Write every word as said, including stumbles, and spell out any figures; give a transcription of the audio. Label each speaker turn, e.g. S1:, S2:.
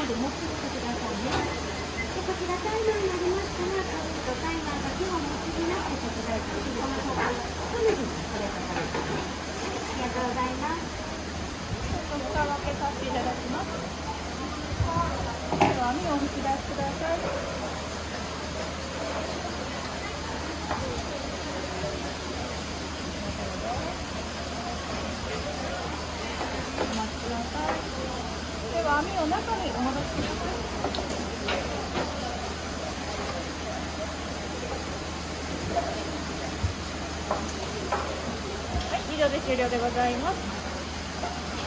S1: まで持ってきてくださいね。でこちらタイマーになりましたら、カウンとタイマーだけを持ちになって手伝いするこの方がかなりストレートされてます。ありがとうございます。
S2: 蓋を開けさせていただきます。では網を引き出してください。お待ちください。では網を中にお戻しください。はい、以上で終了でございます。